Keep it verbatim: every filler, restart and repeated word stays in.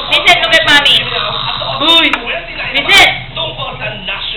Vincent, look at mommy. Uy! Vincent! Tungkol sa